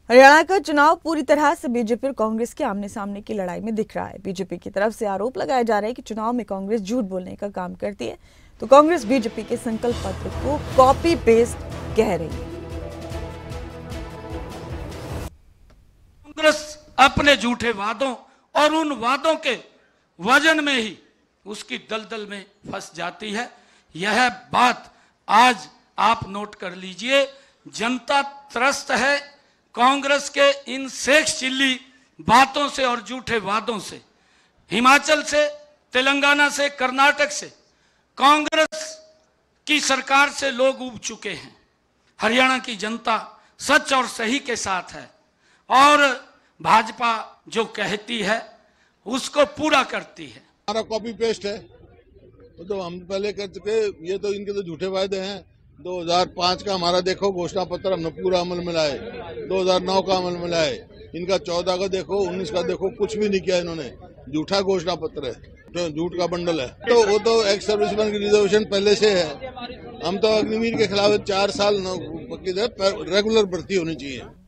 हरियाणा का चुनाव पूरी तरह से बीजेपी और कांग्रेस के आमने सामने की लड़ाई में दिख रहा है। बीजेपी की तरफ से आरोप लगाए जा रहे हैं कि चुनाव में कांग्रेस झूठ बोलने का काम करती है, तो कांग्रेस बीजेपी के संकल्प पत्र को कॉपी पेस्ट कह रही है। कांग्रेस अपने झूठे वादों और उन वादों के वजन में ही उसकी दलदल में फंस जाती है। यह बात आज आप नोट कर लीजिए। जनता त्रस्त है कांग्रेस के इन सेक्स चिल्ली बातों से और झूठे वादों से। हिमाचल से, तेलंगाना से, कर्नाटक से कांग्रेस की सरकार से लोग उब चुके हैं। हरियाणा की जनता सच और सही के साथ है और भाजपा जो कहती है उसको पूरा करती है। हमारा कॉपी पेस्ट है तो हम पहले कर चुके, ये तो इनके तो झूठे वायदे हैं। 2005 का हमारा देखो घोषणा पत्र हमने पूरा अमल में लाए, 2009 का अमल में लाए, इनका 14 का देखो, 19 का देखो, कुछ भी नहीं किया इन्होंने। झूठा घोषणा पत्र है, तो झूठ का बंडल है। तो वो तो एक्स सर्विसमैन की रिजर्वेशन पहले से है। हम तो अग्निवीर के खिलाफ 4 साल रेगुलर भर्ती होनी चाहिए।